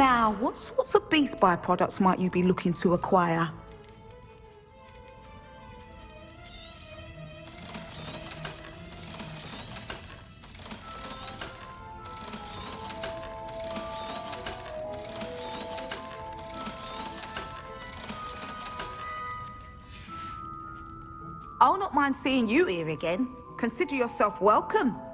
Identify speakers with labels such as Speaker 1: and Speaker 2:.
Speaker 1: Now, what sorts of beast byproducts might you be looking to acquire? I'll not mind seeing you here again. Consider yourself welcome.